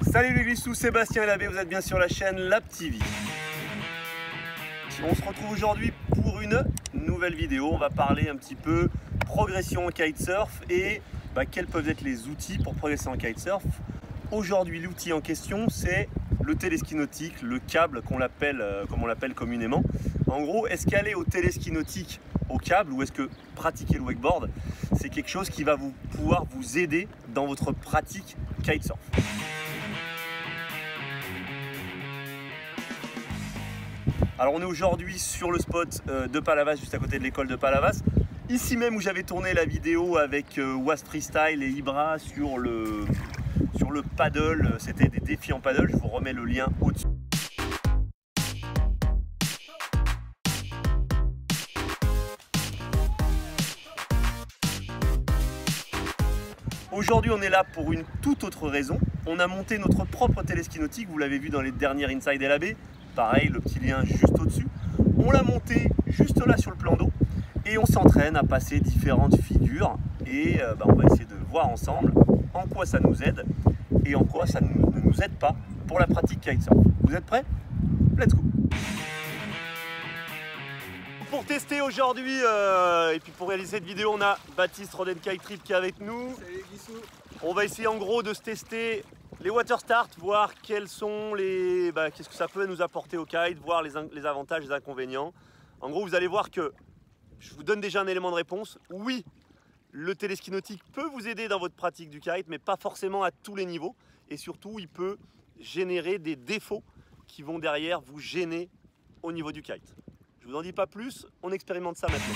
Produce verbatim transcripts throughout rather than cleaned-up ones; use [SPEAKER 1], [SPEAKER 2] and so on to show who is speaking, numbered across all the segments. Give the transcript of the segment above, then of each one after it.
[SPEAKER 1] Salut les glissous, Sébastien et l'abbé, vous êtes bien sur la chaîne Lab T V. On se retrouve aujourd'hui pour une nouvelle vidéo. On va parler un petit peu progression en kitesurf et bah, quels peuvent être les outils pour progresser en kitesurf. Aujourd'hui, l'outil en question, c'est le téléski nautique, le câble qu'on l'appelle, euh, comme on l'appelle communément. En gros, est-ce qu'aller au téléski nautique au câble ou est-ce que pratiquer le wakeboard, c'est quelque chose qui va vous pouvoir vous aider dans votre pratique kitesurf. Alors on est aujourd'hui sur le spot de Palavas, juste à côté de l'école de Palavas. Ici même où j'avais tourné la vidéo avec Wasp Freestyle et Ibra sur le, sur le paddle, c'était des défis en paddle, je vous remets le lien au-dessus. Aujourd'hui on est là pour une toute autre raison. On a monté notre propre téléski nautique, vous l'avez vu dans les dernières Inside L A B. Pareil, le petit lien juste au-dessus. On l'a monté juste là sur le plan d'eau et on s'entraîne à passer différentes figures et euh, bah, on va essayer de voir ensemble en quoi ça nous aide et en quoi ça ne nous aide pas pour la pratique kitesurf. Vous êtes prêts? Let's go! Pour tester aujourd'hui euh, et puis pour réaliser cette vidéo, on a Baptiste Roden Kite Trip qui est avec nous.
[SPEAKER 2] Salut Guissou. On
[SPEAKER 1] va essayer en gros de se tester les water start, voir quels sont les, bah, qu'est-ce que ça peut nous apporter au kite, voir les, les avantages, les inconvénients. En gros, vous allez voir que je vous donne déjà un élément de réponse. Oui, le téléski nautique peut vous aider dans votre pratique du kite, mais pas forcément à tous les niveaux. Et surtout, il peut générer des défauts qui vont derrière vous gêner au niveau du kite. Je vous en dis pas plus, on expérimente ça maintenant.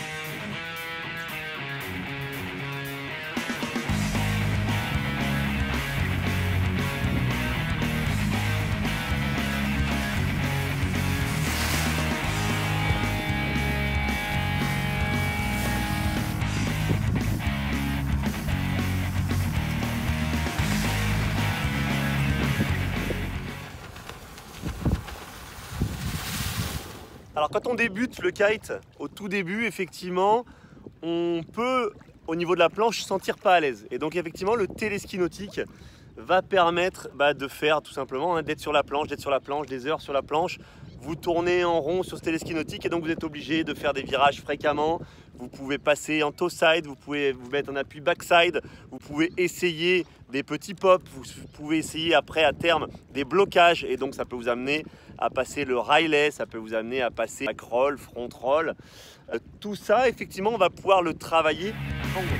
[SPEAKER 1] Alors quand on débute le kite, au tout début, effectivement, on peut, au niveau de la planche, se sentir pas à l'aise. Et donc effectivement, le téléski nautique va permettre bah, de faire tout simplement, hein, d'être sur la planche, d'être sur la planche, des heures sur la planche. Vous tournez en rond sur ce téléski nautique et donc vous êtes obligé de faire des virages fréquemment. Vous pouvez passer en toe side, vous pouvez vous mettre en appui backside, vous pouvez essayer des petits pops, vous pouvez essayer après à terme des blocages et donc ça peut vous amener à passer le Riley, ça peut vous amener à passer back roll, front roll. Euh, tout ça, effectivement, on va pouvoir le travailler en gros.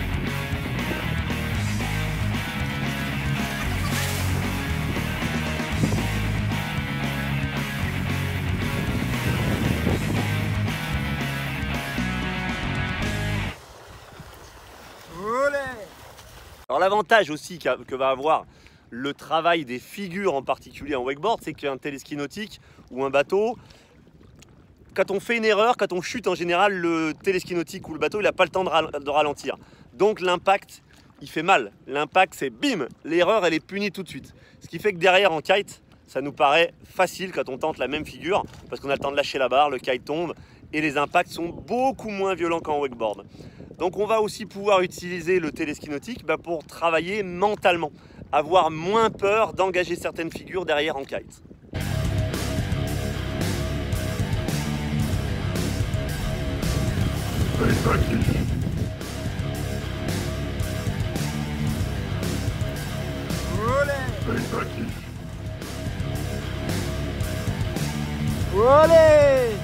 [SPEAKER 1] Alors l'avantage aussi que va avoir le travail des figures en particulier en wakeboard, c'est qu'un téléski nautique ou un bateau, quand on fait une erreur, quand on chute en général, le téléski nautique ou le bateau, il n'a pas le temps de ralentir. Donc l'impact, il fait mal. L'impact, c'est bim, l'erreur, elle est punie tout de suite. Ce qui fait que derrière en kite, ça nous paraît facile quand on tente la même figure, parce qu'on a le temps de lâcher la barre, le kite tombe, et les impacts sont beaucoup moins violents qu'en wakeboard. Donc on va aussi pouvoir utiliser le téléski nautique bah, pour travailler mentalement, avoir moins peur d'engager certaines figures derrière en kite.
[SPEAKER 2] Allez!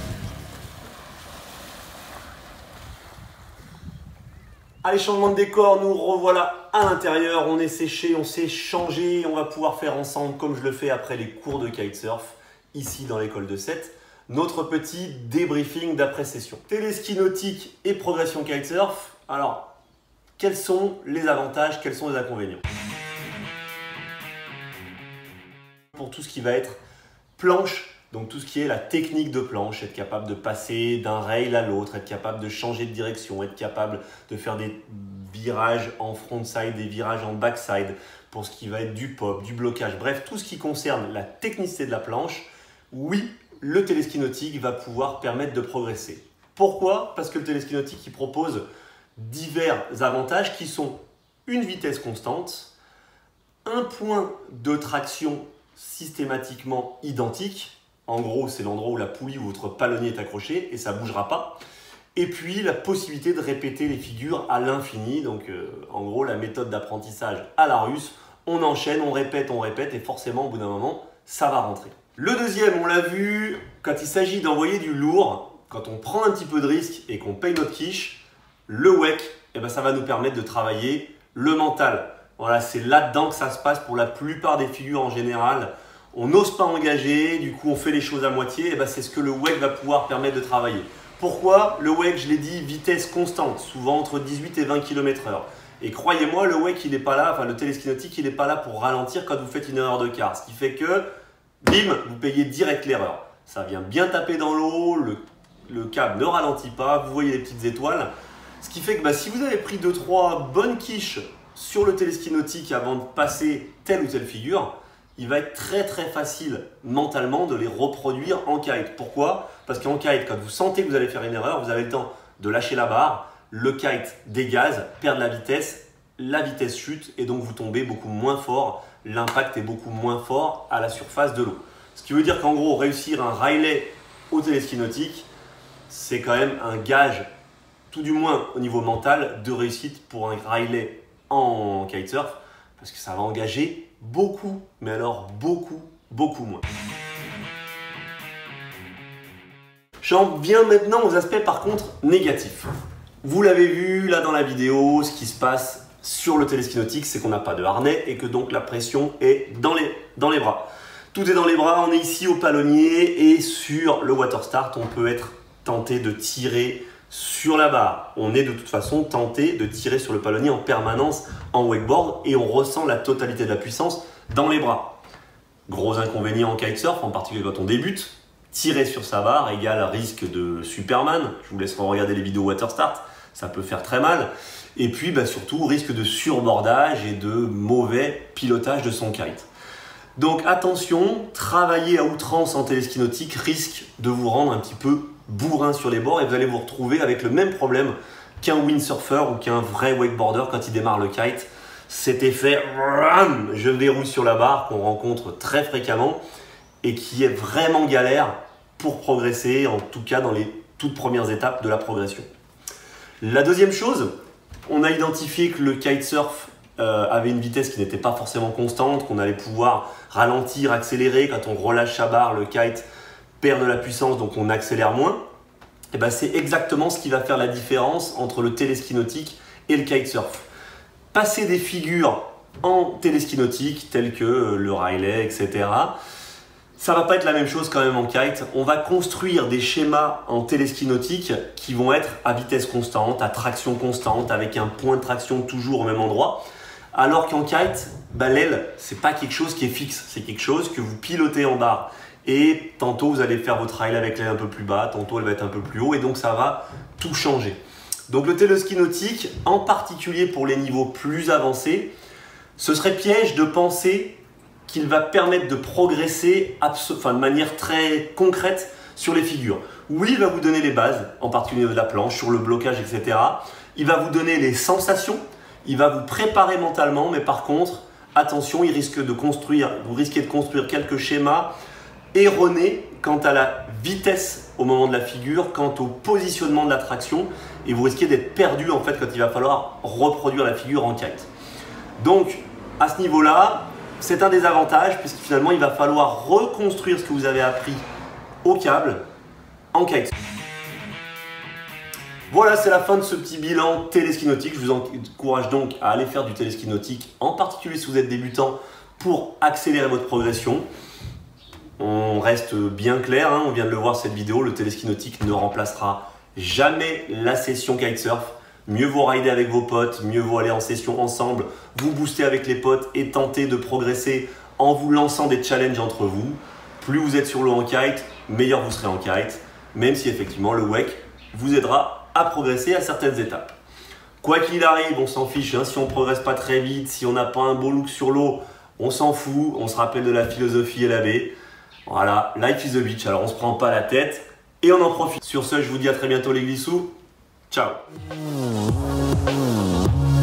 [SPEAKER 1] Allez, changement de décor, nous revoilà à l'intérieur, on est séché, on s'est changé, on va pouvoir faire ensemble, comme je le fais après les cours de kitesurf, ici dans l'école de Sète, notre petit débriefing d'après-session. Téléski nautique et progression kitesurf, alors, quels sont les avantages, quels sont les inconvénients? Pour tout ce qui va être planche, donc tout ce qui est la technique de planche, être capable de passer d'un rail à l'autre, être capable de changer de direction, être capable de faire des virages en frontside, des virages en backside, pour ce qui va être du pop, du blocage, bref, tout ce qui concerne la technicité de la planche, oui, le téléski nautique va pouvoir permettre de progresser. Pourquoi? Parce que le téléski nautique il propose divers avantages qui sont une vitesse constante, un point de traction systématiquement identique. En gros, c'est l'endroit où la poulie ou votre palonnier est accroché et ça ne bougera pas. Et puis, la possibilité de répéter les figures à l'infini. Donc, euh, en gros, la méthode d'apprentissage à la russe. On enchaîne, on répète, on répète et forcément, au bout d'un moment, ça va rentrer. Le deuxième, on l'a vu, quand il s'agit d'envoyer du lourd, quand on prend un petit peu de risque et qu'on paye notre quiche, le W E C, eh ben, ça va nous permettre de travailler le mental. Voilà, c'est là-dedans que ça se passe pour la plupart des figures en général. On n'ose pas engager, du coup on fait les choses à moitié, et ben, c'est ce que le W E C va pouvoir permettre de travailler. Pourquoi? Le W E C, je l'ai dit, vitesse constante, souvent entre dix-huit et vingt kilomètres heure. Et croyez-moi, le W E C, il n'est pas là, enfin le téléski nautique, il n'est pas là pour ralentir quand vous faites une erreur de quart. Ce qui fait que, bim, vous payez direct l'erreur. Ça vient bien taper dans l'eau, le, le câble ne ralentit pas, vous voyez les petites étoiles. Ce qui fait que bah, si vous avez pris deux trois bonnes quiches sur le téléski nautique avant de passer telle ou telle figure, il va être très très facile mentalement de les reproduire en kite. Pourquoi? Parce qu'en kite, quand vous sentez que vous allez faire une erreur, vous avez le temps de lâcher la barre, le kite dégaze, perd de la vitesse, la vitesse chute et donc vous tombez beaucoup moins fort, l'impact est beaucoup moins fort à la surface de l'eau. Ce qui veut dire qu'en gros, réussir un Riley au téléski nautique, c'est quand même un gage, tout du moins au niveau mental, de réussite pour un Riley en kitesurf, parce que ça va engager beaucoup, mais alors beaucoup, beaucoup moins. J'en viens maintenant aux aspects par contre négatifs. Vous l'avez vu là dans la vidéo, ce qui se passe sur le téléski nautique, c'est qu'on n'a pas de harnais et que donc la pression est dans les, dans les bras. Tout est dans les bras, on est ici au palonnier et sur le water start, on peut être tenté de tirer sur la barre. On est de toute façon tenté de tirer sur le palonnier en permanence en wakeboard et on ressent la totalité de la puissance dans les bras. Gros inconvénient en kitesurf, en particulier quand on débute, tirer sur sa barre égale risque de Superman. Je vous laisserai regarder les vidéos water start, ça peut faire très mal. Et puis bah, surtout risque de surbordage et de mauvais pilotage de son kite. Donc attention, travailler à outrance en téléski nautique risque de vous rendre un petit peu bourrin sur les bords et vous allez vous retrouver avec le même problème qu'un windsurfer ou qu'un vrai wakeboarder quand il démarre le kite. Cet effet « je verrouille sur la barre » qu'on rencontre très fréquemment et qui est vraiment galère pour progresser, en tout cas dans les toutes premières étapes de la progression. La deuxième chose, on a identifié que le kitesurf euh, avait une vitesse qui n'était pas forcément constante, qu'on allait pouvoir ralentir, accélérer. Quand on relâche sa barre, le kite perd de la puissance, donc on accélère moins. Et ben c'est exactement ce qui va faire la différence entre le téléski nautique et le kitesurf. Passer des figures en téléski nautique, telles que le Riley, et cetera, ça va pas être la même chose quand même en kite. On va construire des schémas en téléski nautique qui vont être à vitesse constante, à traction constante, avec un point de traction toujours au même endroit. Alors qu'en kite, bah, l'aile, c'est pas quelque chose qui est fixe, c'est quelque chose que vous pilotez en barre. Et tantôt vous allez faire votre rail avec l'aile un peu plus bas, tantôt elle va être un peu plus haut et donc ça va tout changer. Donc le téléski nautique, en particulier pour les niveaux plus avancés, ce serait piège de penser qu'il va permettre de progresser enfin, de manière très concrète sur les figures. Oui, il va vous donner les bases, en particulier de la planche, sur le blocage, et cetera. Il va vous donner les sensations, il va vous préparer mentalement, mais par contre, attention, il risque de construire, vous risquez de construire quelques schémas erronés quant à la vitesse au moment de la figure, quant au positionnement de la traction, et vous risquez d'être perdu en fait quand il va falloir reproduire la figure en kite. Donc, à ce niveau-là, c'est un des avantages puisque finalement, il va falloir reconstruire ce que vous avez appris au câble en kite. Voilà, c'est la fin de ce petit bilan téléski nautique. Je vous encourage donc à aller faire du téléski nautique, en particulier si vous êtes débutant, pour accélérer votre progression. On reste bien clair, hein, on vient de le voir cette vidéo, le téléski nautique ne remplacera jamais la session kitesurf. Mieux vaut rider avec vos potes, mieux vaut aller en session ensemble, vous booster avec les potes et tenter de progresser en vous lançant des challenges entre vous. Plus vous êtes sur l'eau en kite, meilleur vous serez en kite, même si effectivement le W E C vous aidera à progresser à certaines étapes. Quoi qu'il arrive, on s'en fiche, hein, si on ne progresse pas très vite, si on n'a pas un beau look sur l'eau, on s'en fout, on se rappelle de la philosophie L A B. Voilà, life is a beach, alors on ne se prend pas la tête et on en profite. Sur ce, je vous dis à très bientôt les glissous. Ciao.